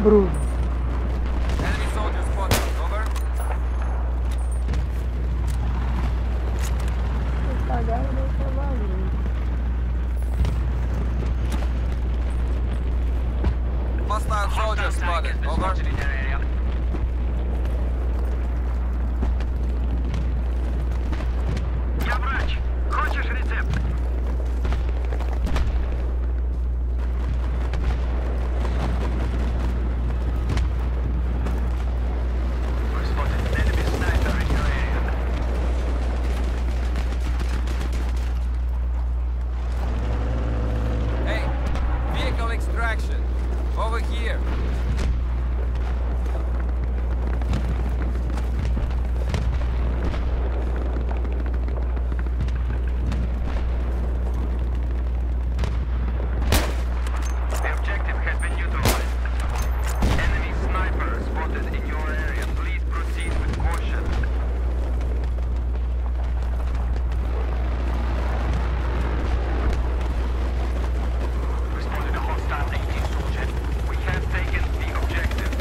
approved. Enemy soldier spotted. Over. Cagaram meu trabalho. Hostile soldier spotted. Over. Я врач. Хочешь рецепт? We've spotted an enemy sniper in your area. Hey, vehicle extraction. Over here. The objective has been neutralized. Enemy sniper spotted in your area. Please proceed with caution. We spotted a hostile 18 soldier. We have taken the objective.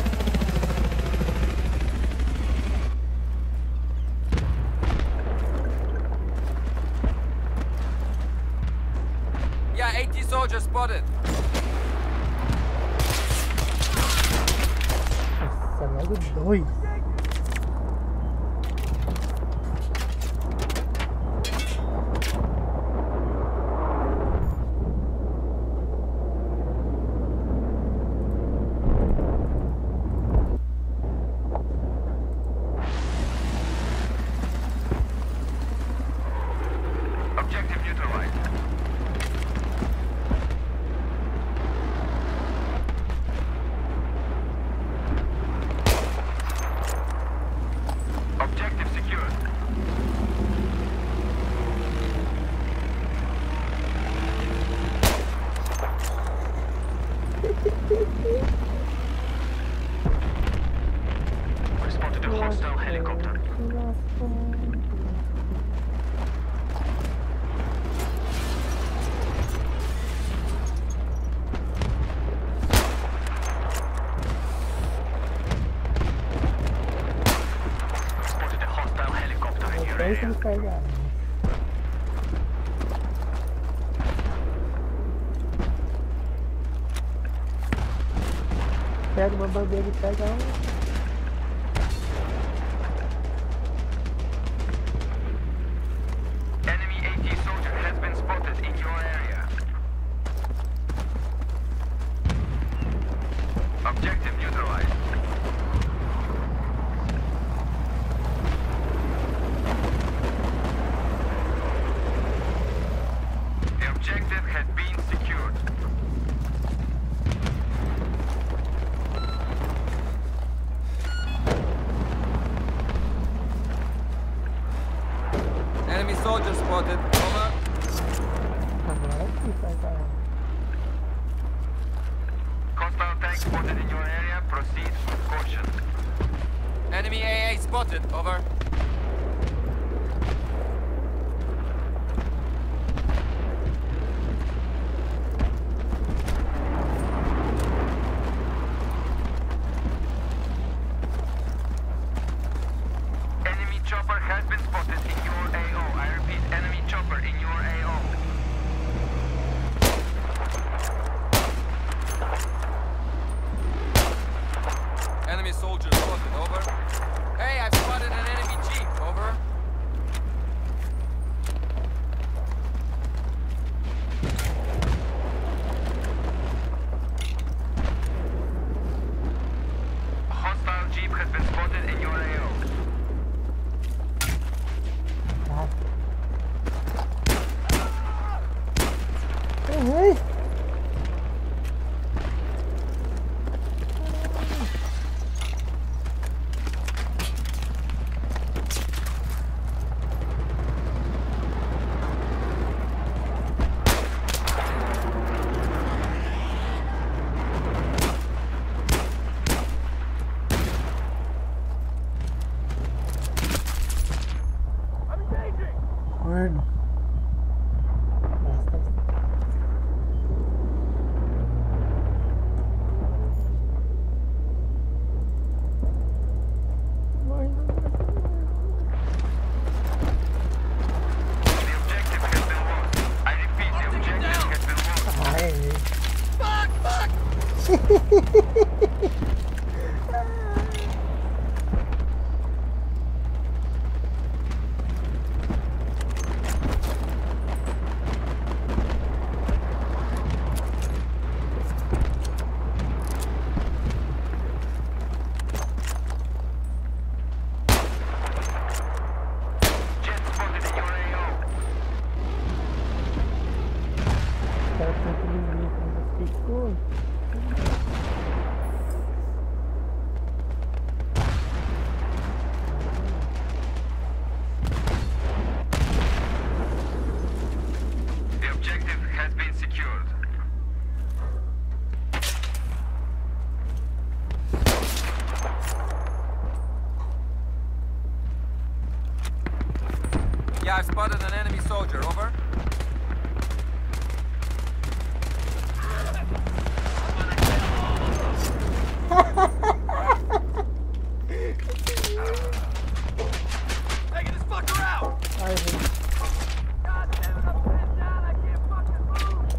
Yeah, 80 soldiers spotted. Nossa, logo dois. Objective neutralized. Objective secured. We spotted a hostile helicopter. We spotted a hostile helicopter in your Tem que area. me pegar. Pega uma bandeira e pega um. Enemy AT soldier has been spotted in your area. Objective neutralized. The objective has been secured. Enemy soldier spotted. Over. Agora sim, pegar um. Hostile tank spotted in your area. Proceed with caution. Enemy AA spotted. Over. Enemy chopper has been spotted in your AO. I repeat, enemy chopper in your AO. Enemy soldier spotted. Over. Hey, I've spotted an enemy jeep. Over. A hostile jeep has been spotted in your AO. Errei! Corno. Basta. I've spotted an enemy soldier. Over. Taking this fucker out! I hate. God damn it, I'm pinned down. I can't fucking move.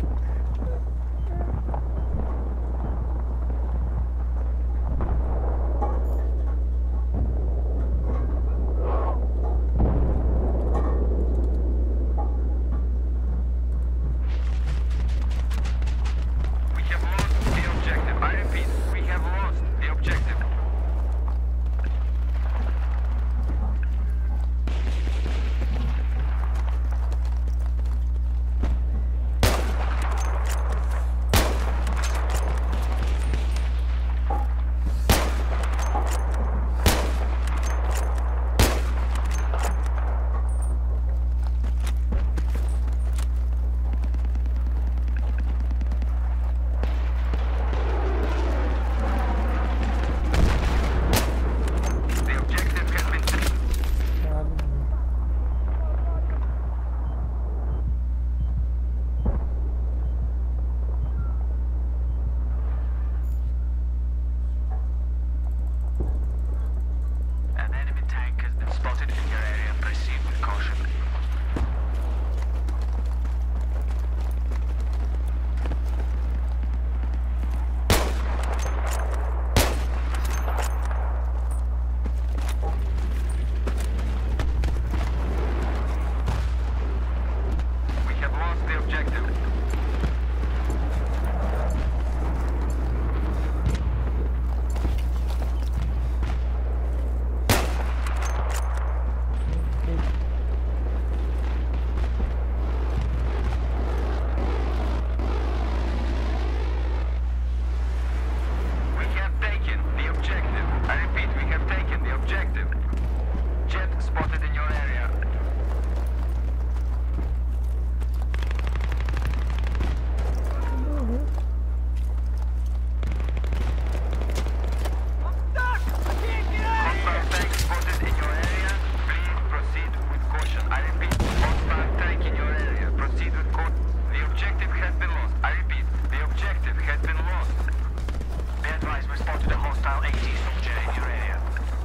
We have lost the objective. I repeat, we have lost the objective. The objective has been taken. An enemy tank has been spotted in your area. Proceed with caution. We have lost the objective. We have taken the objective. I repeat, we have taken the objective. Jet spotted in your area. Hostile tank spotted in your area. Please proceed with caution. I repeat, hostile tank in your area. Proceed with caution. The objective has been lost. I repeat, the objective has been lost. Be advised, we spotted a hostile AT soldier in your area.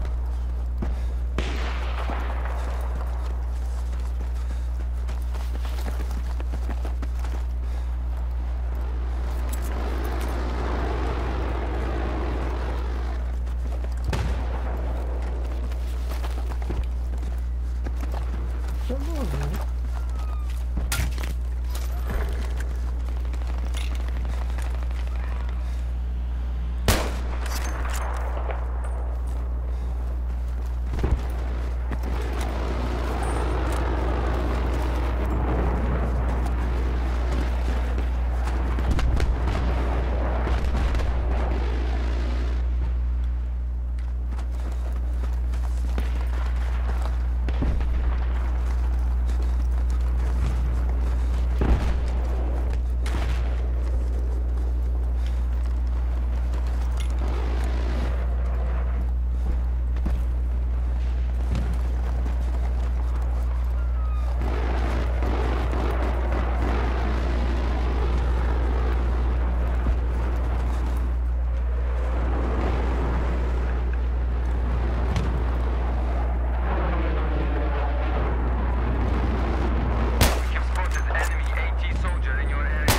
We have spotted enemy AT soldier in your area.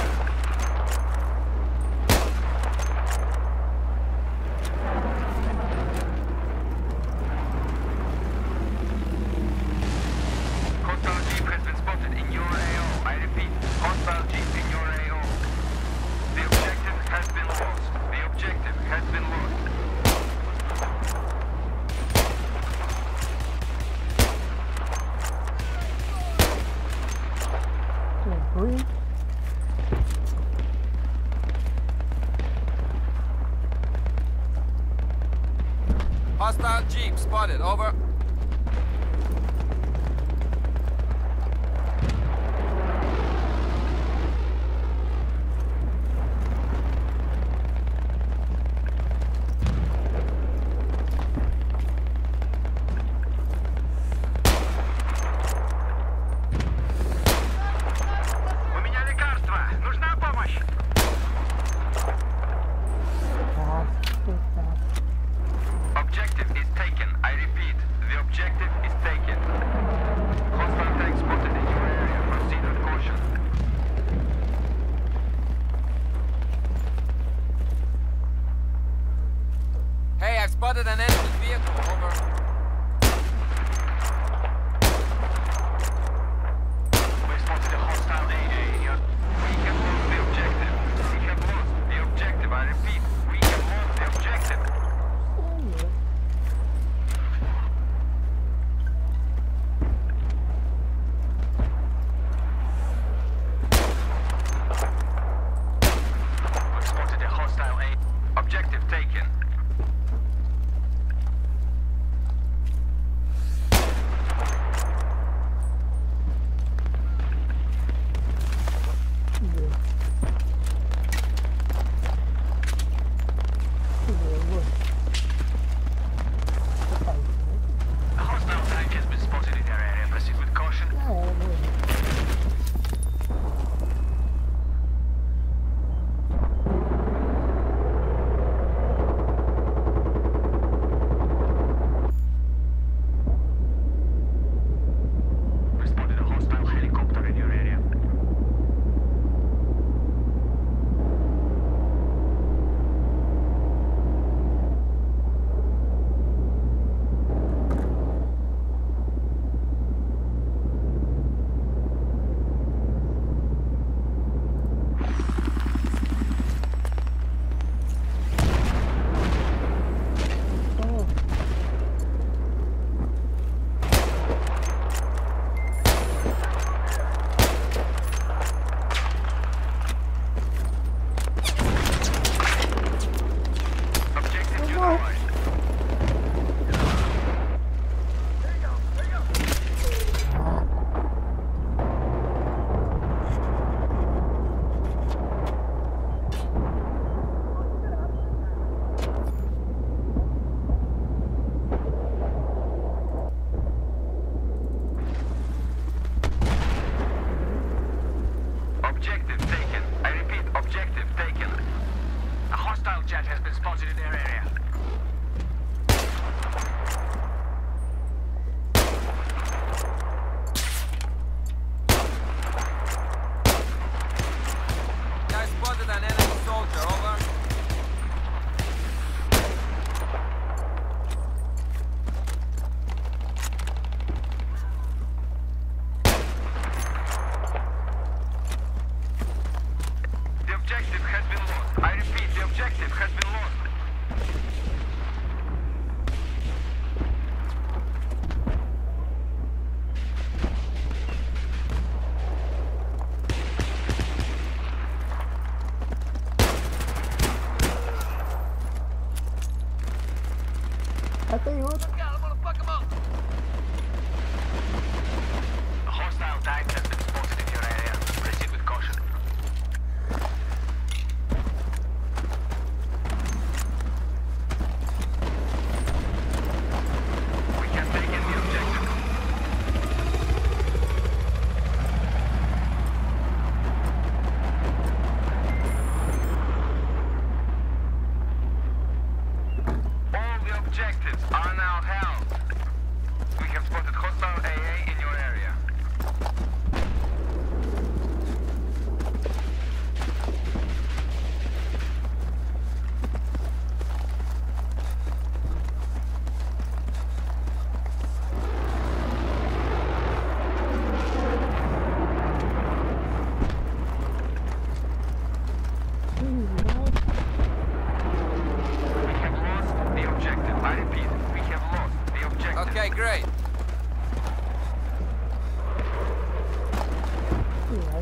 Hostile jeep has been spotted in your AO. I repeat, hostile jeep in your AO. The objective has been lost. The objective has been lost. Green. Hostile jeep spotted. Over.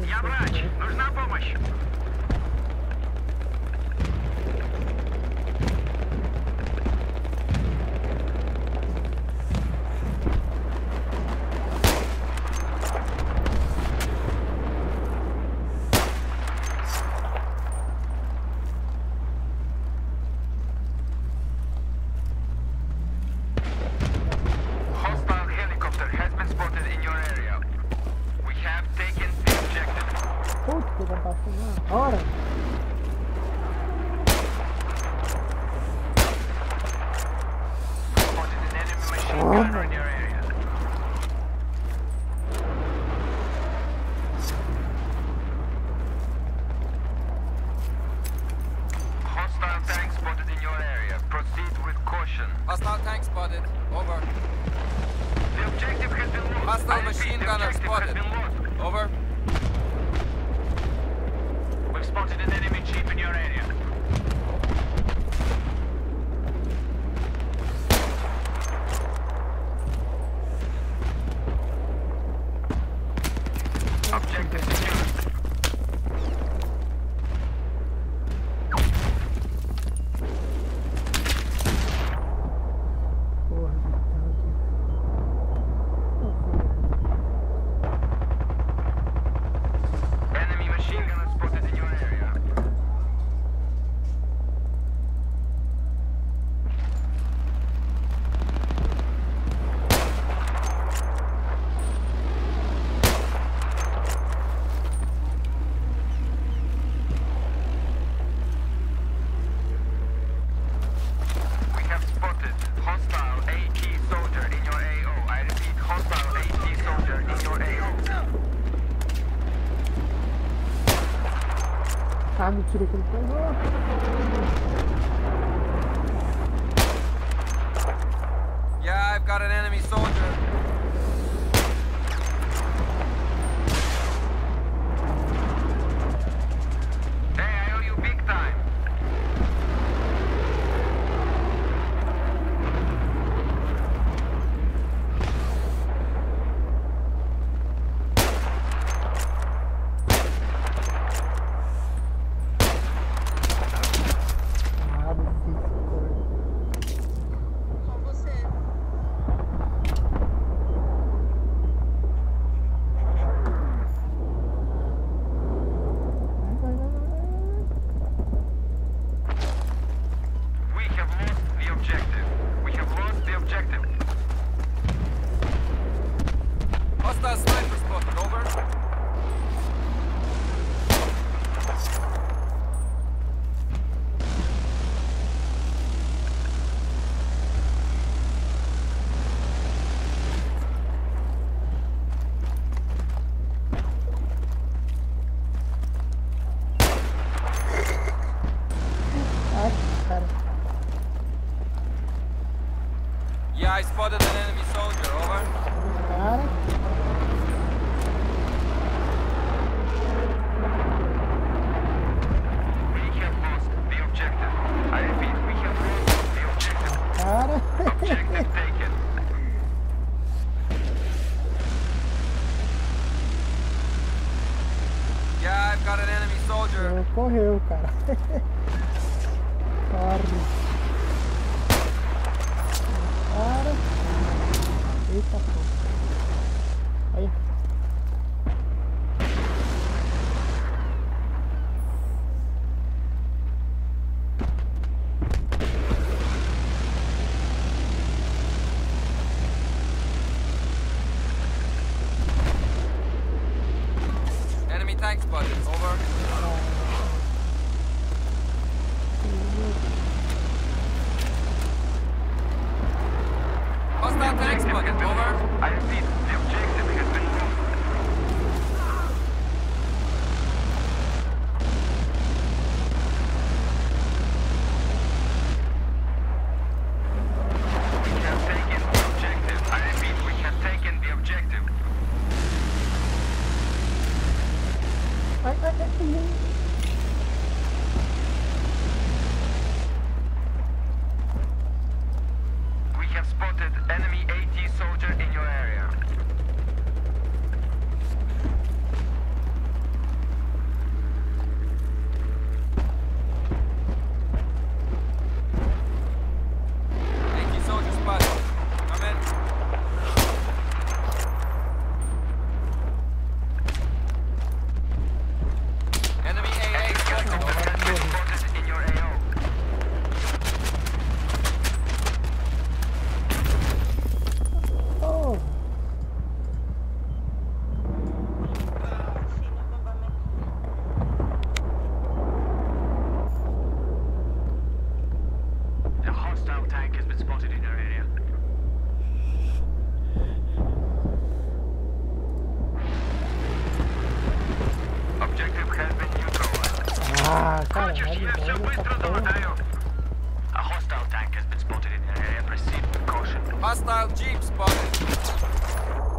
Я врач. Нужна помощь. Hostile helicopter has been spotted in your area. We have taken the objective. Puta, já passou na hora. Spotted an enemy machine gunner in your area. Hostile tank spotted in your area. Proceed with caution. Hostile tank spotted. Over. The objective has been lost. Hostile I repeat, machine the gunner objective spotted. has been lost. Over. We've spotted an enemy jeep in your area. Objective secured. Porra de tanque. Enemy machine gunner spotted in your area. We have spotted hostile AT soldier in your AO. I repeat, hostile AT soldier in your AO. Ah, mentira que ele pegou. Yeah, I've got an enemy soldier. Hey, I owe you big time. Ah, difícil. Com você. We have lost the objective. We have lost the objective. Hostile sniper spotted. Over. Ai, cara. Yeah, I spotted an enemy soldier. Over. Cara. We have lost the objective. I repeat, we have lost the objective. Cara. Objective taken. Yeah, I've got an enemy soldier. Correu, cara. Corre. Cara. Eita, pô. Aí. Enemy tank spotted. Over. Hostile tank Objective spotted. has been Over. lost. I repeat, the objective has been lost. We have taken the objective. I repeat, we have taken the objective. Ai, ai, ai. We have spotted enemy AT soldier in your area. быстро домотаю. A hostile tank has been spotted in your area. Proceed with caution. Hostile jeep spotted.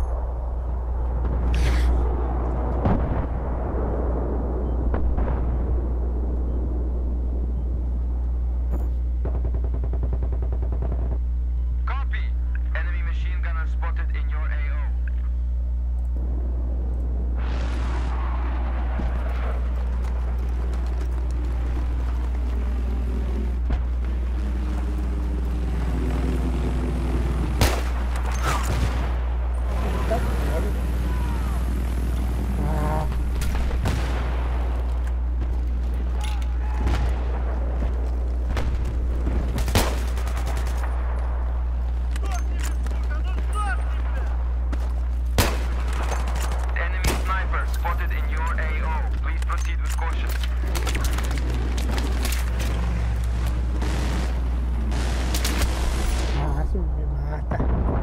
Copy. Enemy machine gunner spotted in your AO. Ah, Enemy sniper spotted in your AO. Please proceed with caution. quase me mata.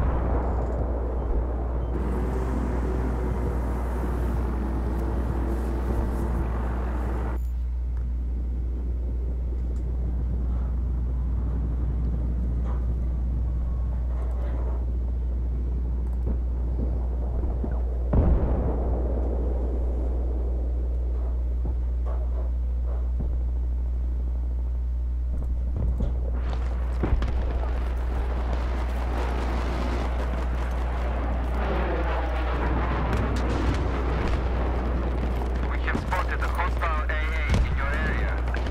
We have spotted a hostile AA in your area.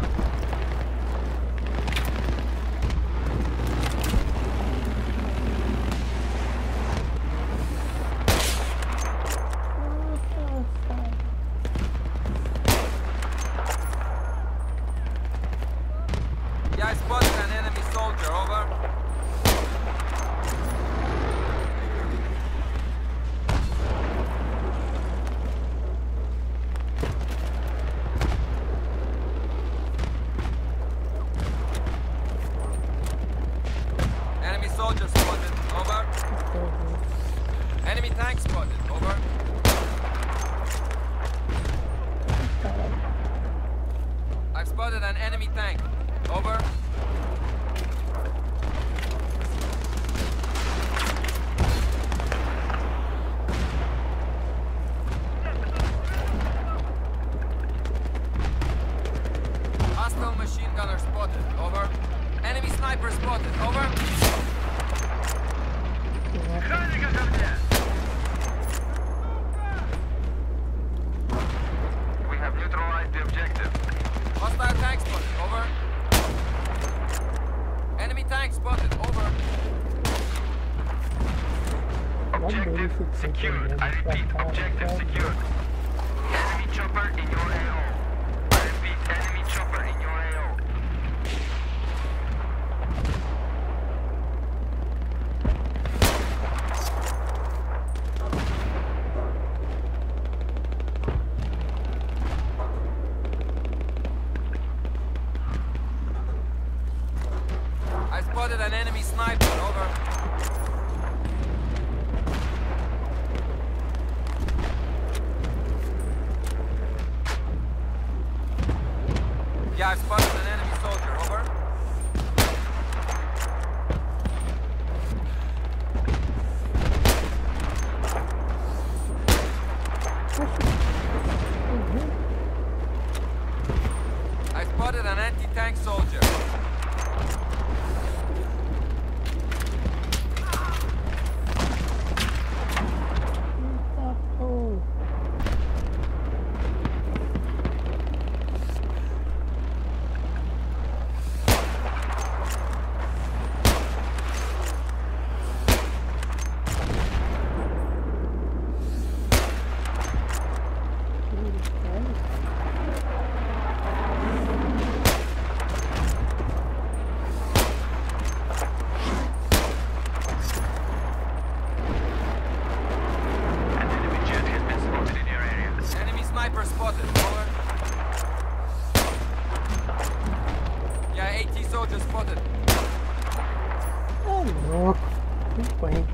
Yeah, I spotted an enemy soldier. Over. Enemy soldier spotted. Over. Enemy tank spotted. Over. I've spotted an enemy tank. Over. Hostile machine gunner spotted. Over. Enemy sniper spotted. Over. Охранника ко мне! We have neutralized the objective. Hostile tank spotted. Over. Enemy tank spotted. Over. Objective secured. I repeat, objective secured. Enemy chopper in your AO. I repeat, enemy chopper in your AO. I spotted an enemy sniper. Over. Yeah, I spotted an enemy soldier. Over. I spotted an anti-tank soldier. Oh, An enemy jet has been spotted in your area. Enemy sniper spotted. Over. Yeah, AT soldier spotted. oh louco. Muito bem.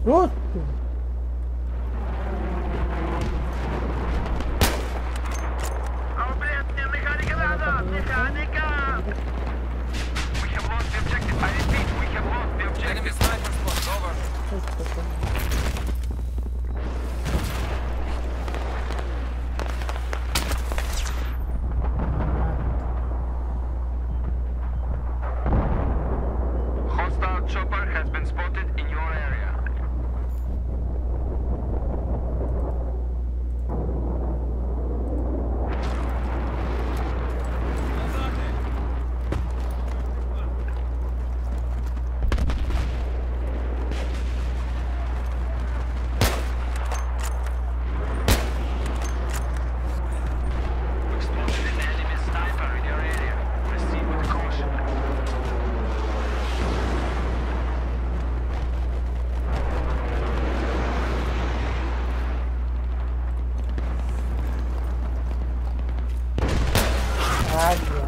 susto! Обрезание механика назад! Механика! We have lost the objective. I repeat, we have lost the objective. Enemy sniper spot, over. Hostile chopper has been spotted in your area. We've spotted an enemy sniper in your area. Proceed with caution. Ai,